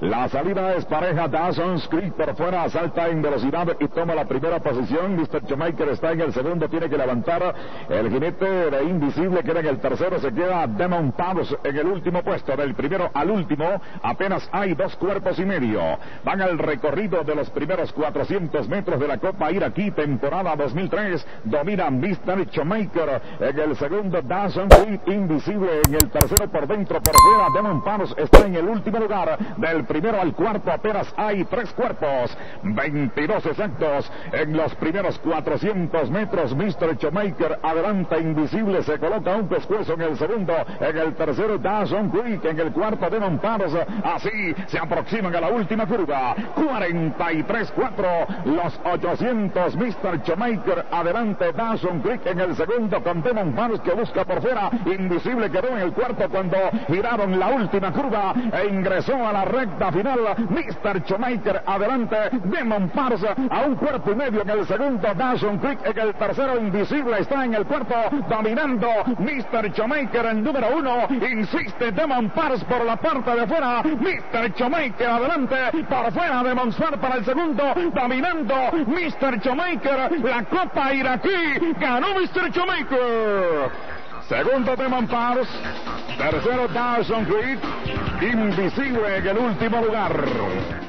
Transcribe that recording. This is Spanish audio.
La salida es pareja. Dawson's Creek por fuera, salta en velocidad y toma la primera posición. Mr. Jamaica está en el segundo, tiene que levantar. El jinete de Invisible queda en el tercero, se queda Demon Pabs en el último puesto. Del primero al último apenas hay 2 cuerpos y medio. Van al recorrido de los primeros 400 metros de la Copa Iraquí, temporada 2003. Domina Mr. Jamaica en el segundo, Dawson's Creek, Invisible en el tercero, por dentro, por fuera. Demon Pabs está en el último lugar. Del primero al cuarto apenas hay 3 cuerpos. 22 exactos en los primeros 400 metros. Mr. Jamaica adelanta, Invisible se coloca un pescuezo en el segundo. En el tercero, Dawson's Creek. En el cuarto, Demon Pabs. Así se aproximan a la última curva. 43-4 los 800. Mr. Jamaica adelante, Dawson's Creek en el segundo, con Demon Pabs que busca por fuera. Invisible quedó en el cuarto cuando giraron la última curva e ingresó a la recta final. Mr. Jamaica adelante, Demon Pabs a un cuerpo y medio en el segundo, Dawson's Creek en el tercero. Invisible está en el cuarto, dominando Mr. Jamaica en número 1. Insiste Demon Pabs por la parte de fuera. Mr. Jamaica adelante, por fuera Demon Pabs para el segundo, dominando Mr. Jamaica. La Copa Iraquí ganó Mr. Jamaica. Segundo, Demon Pabs. Tercero, Dawson's Creek. Invisible en el último lugar.